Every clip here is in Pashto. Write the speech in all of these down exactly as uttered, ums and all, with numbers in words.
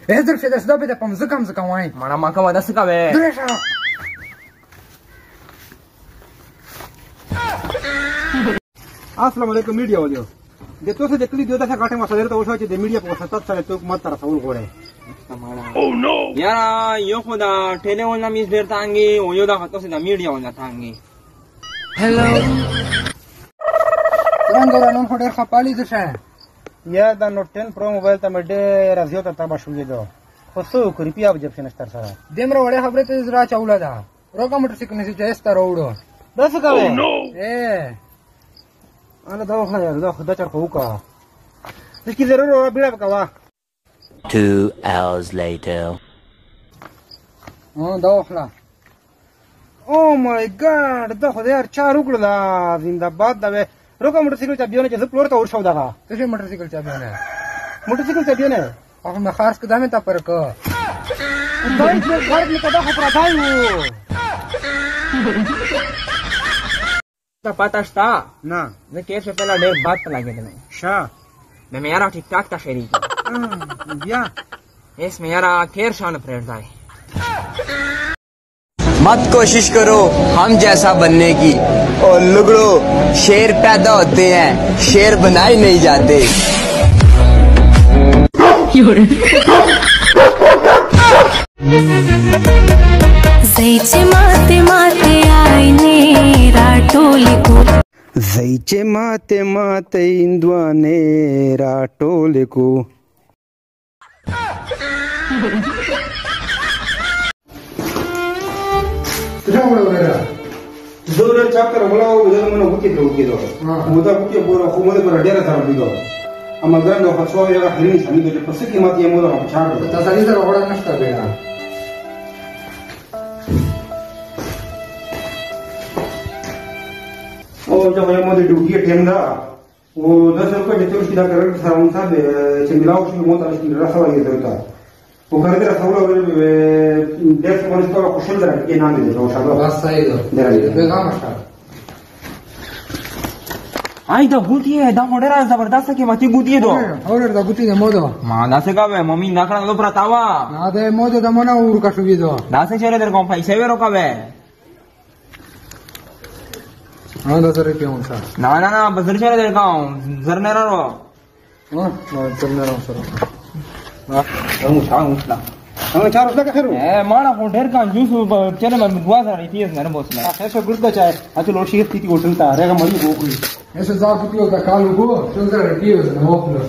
ادر شه دسدا به پم زکم زکم وای مانا ما کا ودا سکا به درشا السلام علیکم میډیا ولیو د توسه د کلی دوه څخه غټه مسله ته وشو چې د میډیا په واسطه سره ته حکومت طرف ول غوړي او نو یارا یو خدا ټلیفون نمیز ډیر تانګي او یو دا خاطر د میډیا ونه تانګي هلو څنګه رانم خډر خپالي ده شه یا دا نوٹ ټین پرو موبایل ته مې ډېر زیات تبا شوې ده خو څو کو روپیا به جب شنستر سره دمره وړه خبره ته زرا چولا ده روګه موټر سایکل نشي چې ستاره وړو دا څه کوي اے انا دا خو یار دا خدای چر خو کا هیڅ کی ضرور اور بیره وکوا Two hours later. ها دا خلا او مای ګاډ دا خو یار چا وکړه زنده باد دا روګه موټر سایکل چابيونه چې پلور ته ورشو دا څه موټر سایکل چابيونه موټر سایکل چابيونه هغه ما خاص کدامه تا پر کو دای چې غړ می کدا خو پر دایو تا پتا شتا نه زه کې څه پهلا ډیر بات لګیدل شا د مې یارا ټیک ټاک ته شریک بیا اس میں یارا کیر شان پریڈ دای मत कोशिश करो हम जैसा बनने की और लुगड़ो शेर पैदा होते हैं शेर बनाए नहीं जाते Zaice mate mate aine ratoliku Zaice mate mate indwane ratoliku څنګه وره زور چاکر ولاو بدل منو وکي ته وکي دو مودا وکي پورا خو مودا پر ډیره سره دیګو اما ګرانو خو څو یو هرني سمې د پس کې ماته مودا په چاړو تاسو دې سره وړه نشته بیره او دا یو مودا ډوګي ټیم دا او د څه په دې تور کې دا کړل سره مون صاحب چې ملاو شي مودا چې راځوي درته او کار دې راځول ول د څه باندې تاسو خوشاله درته نه نه دی او شابه بس صحیح ده پیغام شته آی دا ګوتی دا موډر زبردست کې ماتي ګوتی دو اور دا ګوتی د مودو ما دا څه کا ممی دا کړه نو پرتاوا نه ده مودو د مونږ ور کا شو ویدو دا څه چیرې در کوم پیسې ورو کا به ها دا سره پیون ښه نه نه نه بزر چیرې در کوم زر نه راو ها نو څنګه راو سره ها نو څنګه وښلا هغه چارو څنګه خیرو اے ماړه خو ډېر کان جوس چیرې مې دوا سره پیس نه بوسله اخر ګرد چای اته لوشي ستې هوټل ته راغه مړی وګوري ایسه ځا کوتیو دا کالو کو څنګه رټیو نو وکړو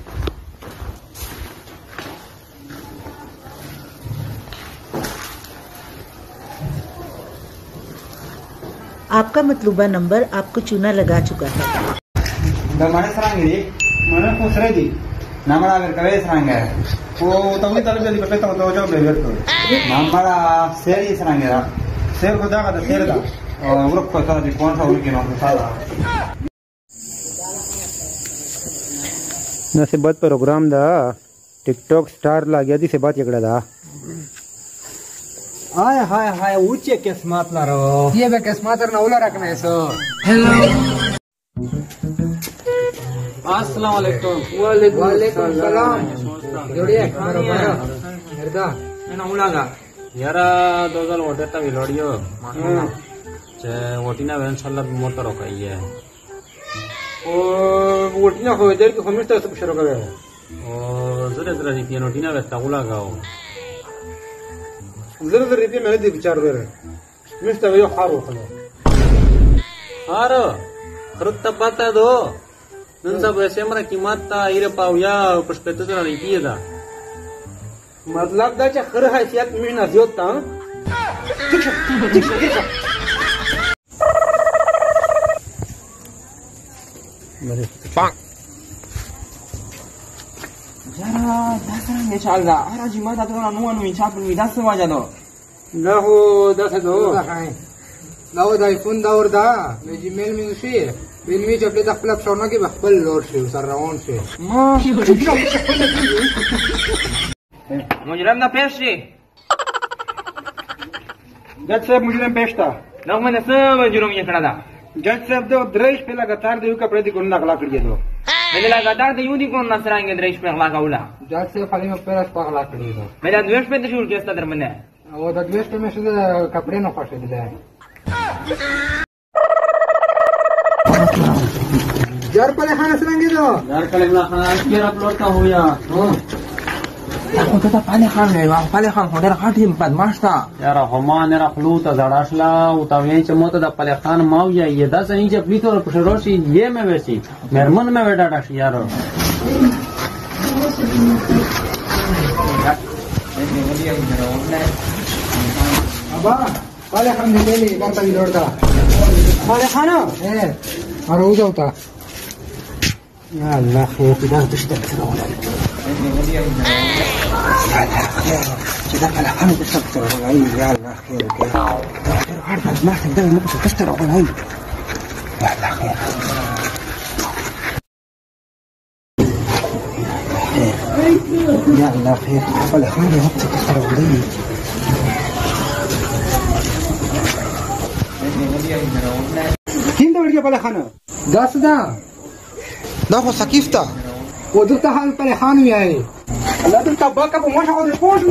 आपका मतलूबा नंबर आपको चूना लगा चुका है دا مانه سرانګي مانه خو سره دي نامړه ورکوي سرانګه او ته وی تلګي په پته ته وځو به ورکو نامړه سری سرانګه سر کو دا کا سر دا او ورک په سره دي کون څه ورکی نو سالا نسبت پروګرام دا ټیک ټاک سٹار لاګیا دي سبات یکړه دا هاي هاي هاي اوچه قسمت لارو یہ به قسمت نه ولا رکنه ایسو السلام علیکم وعلیکم السلام جوړیا کارو بارا هردا انا ولاګه یارا دوزل وټه تا ویلوډیو چې وټینا وین انشاءالله موټر وکایې او وټینا خو دې کې خمسته څه شروع کړو او زره زره دې پیانو ټینا وتا ولاګاو زره زره دې مې دې بچار ور مسته یو خارو خلو هارو خرت پتا دو نن سبا سیمره قیمت تا ایره پاویا پښپته سره نه کیدا مطلب دا چې خره حیثیت مې نه زیات تا مره پاک یارا دا څنګه چال دا راځي ما دا ته نو نو چا په دا څه واجه دو نه هو دا څه دو دا و د آیفون دا ور دا د جیمیل مې شي بین می چې په خپل څورنه کې خپل لوډ شي سره روان شي ما مجرم نه پېښې جج صاحب مجرم پېښتا نو مې څه مجرم یې کړه دا جج صاحب دا درېش په لګاتار دیو کپڑے دي ګناه غلا کړی دو मैंने लगा दार तो यूं दी कौन नसरांगे द्रेश पे अगला काउला जट से खाली में पेरस पगला कड़ी तो मेरा द्वेष पे तो शुरू केस्ता दर मने वो तो द्वेष में से कपड़े न फटे दिले जर पले खाना सरांगे तो यार कल ना खाना फिर अपलोड का हो या aku tetap paling kan ya paling kan hodar hati empat masta यार हमान यार खलूत जड़ाशला उतावे चमोत दा पले खान माव या ये दा सही जे प्लीतो पुशरोशी ये में वैसी मेरमन में बेटा डाश यार अबा पले खान दे ले करता भी लौटता पले खाना ए और हो जाता या अल्लाह खैर खुदा तشتغل ولا كده على حالي تشتغل ولا يا الله خير كده عارف ما تقدر ما تشتغل ولا يا الله خير يا الله خير ولا حالي ما تشتغل ولا كين دور يا بلخانه داس دا دا هو سكيفتا ودلت حال بلخانه ياي لا دلت باكا بما شاء الله فوش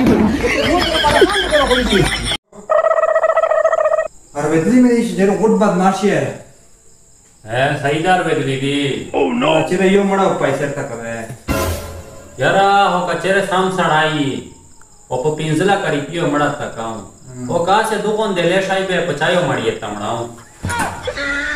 और बेदली में इस जरूर गुड बात मार्शी है है सहीदार बेदली दी ओह नो चिरे यो मड़ा पैसे तक है यारा हो कचेरे साम सड़ाई ओ प पिंजला करी पियो मड़ा तक ओ का से दुकान देले शाई पे पचायो मड़िए तमणाओ